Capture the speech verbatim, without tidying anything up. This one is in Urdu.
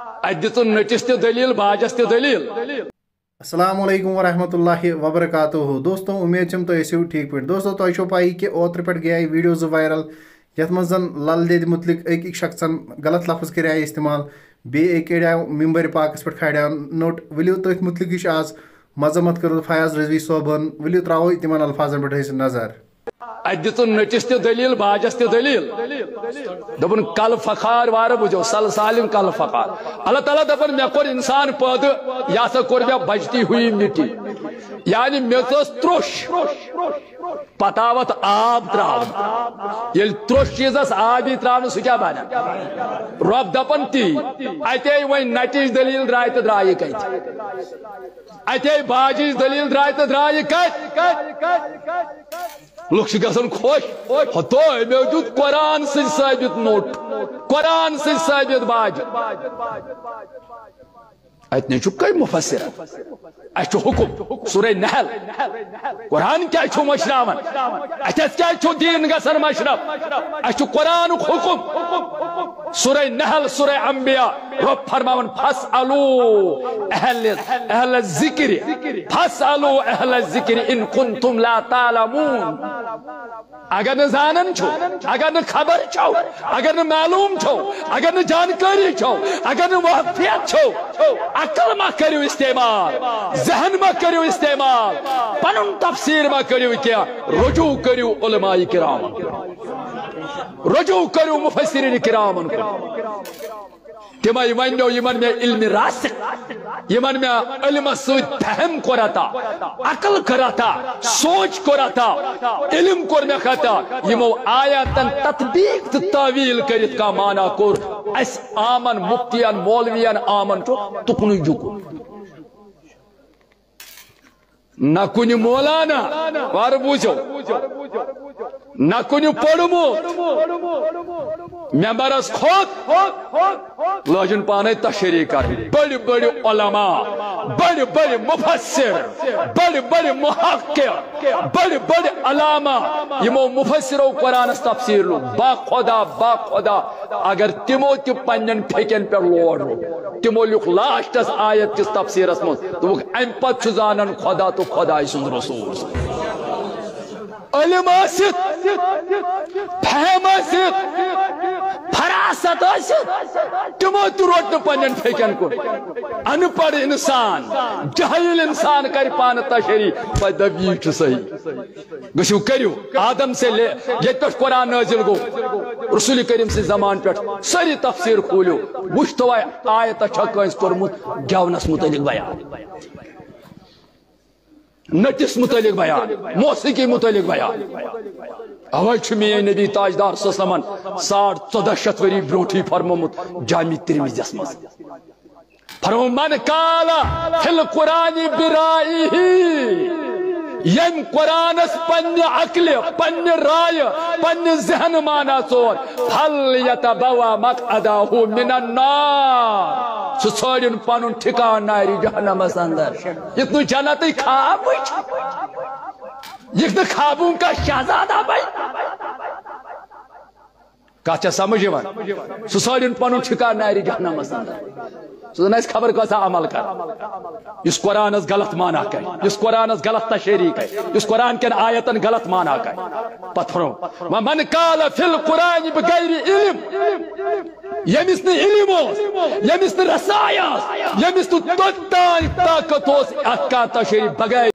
ادتن نٹس تہ دلیل باجس تہ دلیل السلام علیکم ورحمۃ اللہ وبرکاتہ دوستو امید چھم تُہۍ ٲسِو ٹھیک پٲٹھۍ دوستو تۄہہِ چھو پایی کہ اوترٕ پٮ۪ٹھ گٔیے ویڈیو زٕ وائرل یتھ منٛز زن لل دید متعلق أکۍ شخصن غلط لفظ کریے استعمال بیٚیہِ أکۍ کڑیو ممبر پاکس پٮ۪ٹھ کھاڑیو نوٹ ؤلِو تٔتھۍ متعلق چھِ آز مذمت کٔرمٕژ فیاض رضوی صٲبن ؤلِو تراوو تِمن الفاظن پٮ۪ٹھ أسۍ نظر ادتن نٹس تہ دلیل باجس تہ دلیل دپن کل فخار وار بوجھو سل سالم کل فخار اللہ تعالیٰ دپن مے کور انسان پٲدٕ یہ ہسا کور مے بجتی ہوئی مٹی یعنی مے ژٔس تروش پتہ آو اتھ آب تراون ییٚلہِ تروش چیٖزس آب یی تراونہٕ سُہ کیاہ بنہِ رۄب دپن تی اتے وۄنۍ نٹِچ دلیل درٛاے تہٕ درٛایہِ کتہِ اتے باجِچ دلیل درٛاے تہٕ درٛایہِ کتہِ لوگ گژھان خوش ہتو مے دیت قرآن سۭتۍ ثٲبت نوٹ قرآن سۭتۍ ثٲبت باج اتنے چھُ کٔمۍ مُفسر اسہِ چھُ حکم سورہ نحل قرآن کیٛازِ چھُ مشراوان اتھس کیٛازِ چھُ دیٖن گژھان مشرف اسہِ چھُ قرآنُک حکم سورہ نحل سورہ انبیاء رب فرماوان فاسألوا اہل اہل الذکر فاسألوا اہل الذکر ان کنتم لا تعلمون اگر نہ زانن چھو اگر نہ خبر چھو اگر نہ معلوم چھو اگر نہ جانکاری چھو اگر نہ واقفیت چھو عقل ما کریو استعمال ذہن ما کریو استعمال پنن تفسیر ما کریو کیا رجوع کریو علماء کرام رجوع کریو مفسرین کرام تمے ونو یمن میں علم راسخ یمن میں علم سۭتۍ فہم کوراتا عقل کراتا سوچ کوراتا علم کور میں کھاتا یمو آیاتن تطبیق تہ تعویل کرت کا معنی کور اس آمن مفتیان مولویان آمن چھو تکنی جکو نہ کنی مولانا وار بوجھو نہ کنی پڑھمو ممبرس خود لوجن پانے تشریح کر بڑی بڑی علماء بڑی بڑی مفسر بڑی بڑی محقق بڑی بڑی علامہ یمو مفسرو قرآن تفسیر لو با خدا با خدا اگر تمو تی پنن پھیکن پر لوڑ تمو لکھ لاسٹس آیت کس تفسیرس مز دوک ام پت زانن خدا تو خدا سن رسول علم آسد فہم آسد فراست آسد تمو تو روٹن پنن پھیکن کو ان پڑھ انسان جاہل انسان کر پان تشریح پدوی چھ صحیح گشو کریو آدم سے لے یہ پہ قرآن نازل گو رسول کریم سے زمان پہ ساری تفسیر کھولیو وشتو آیت اچھا کنس کرمت گیونس متعلق بیان نٹس متعلق بیان موسیقی متعلق بیان اوے چھ میٲنۍ نبی تاجدار صلی اللہ علیہ وسلم ساڑھ ژۄدہ شیٚتھ ؤری برونٹھٕے فرمومُت جامع ترمذیَس منٛز فرمو من قال فی القرآن برائیہ یم قرآنس پنہ عقل پنہ رائے پنہ ذہن مانا ژور فلیتبوا مقعدہ من النار سہ ژھٲرِن پنن ٹھکان نارِ جہنمس اندر یہ تو جنت خواب یہ خوابوں کا شہزادہ بن کچھ سمجھ سہ ژھٲرِن پنن ٹھکان نارِ جہنمس اندر سہ زن خبر کسا عمل کر اس قرآن غلط مانا کر اس قرآن غلط تشریح کر اس قرآن کن آیتن غلط مانا کر پتھرو من قال فی القرآن بغیر علم یمس نہ علم یمس نہ رسایا یمس نہ طاقت ات کا تشریح بغیر